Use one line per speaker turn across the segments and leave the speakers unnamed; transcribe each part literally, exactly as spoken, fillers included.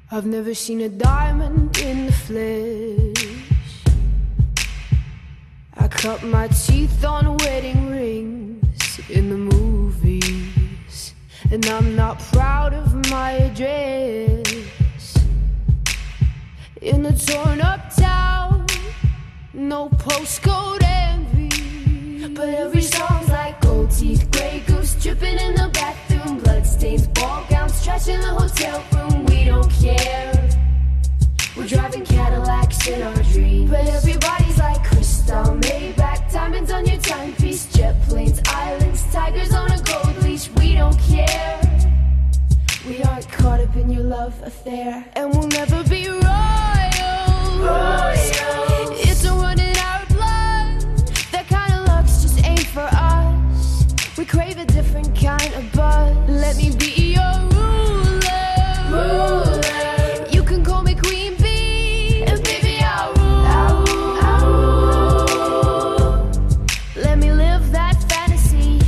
I've never seen a diamond in the flesh. I cut my teeth on wedding rings in the movies, and I'm not proud of my address. In a torn up town, no postcode envy, but every song's like gold teeth, grey goose dripping in the bathroom, bloodstains, ball gowns, trash in the hotel room. We don't care. We're driving Cadillacs in our dreams, but everybody's like crystal, Maybach, diamonds on your timepiece, jet planes, islands, tigers on a gold leash. We don't care. We aren't caught up in your love affair, and we'll never be royals. Royals. It's a running out love. That kind of luck's just ain't for us. We crave a different kind of buzz. Let me be your ruler. Ruler. You can call me Queen Bee, and baby I'll rule. I'll rule. I'll rule. Let me live that fantasy.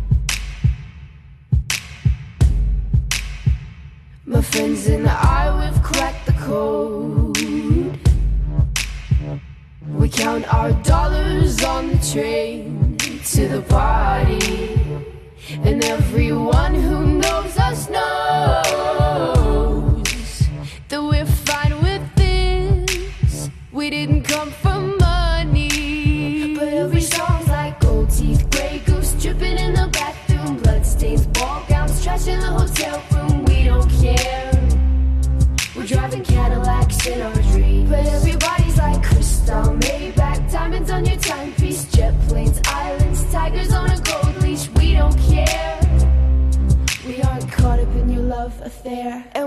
My friends and I, we've cracked the code. We count our dollars on the train to the party, and everyone who knows us knows that we're fine with this. We didn't come for money, but every song's like gold teeth, grey goose dripping in the bathroom, bloodstains, ball gowns, trash in the hotel room. We don't care. We're driving Cadillacs in our dreams, but everybody's like crystal, Maybach, diamonds on your timepiece, jet planes, islands, tigers on a gold leash. We don't care. We aren't caught up in your love affair, and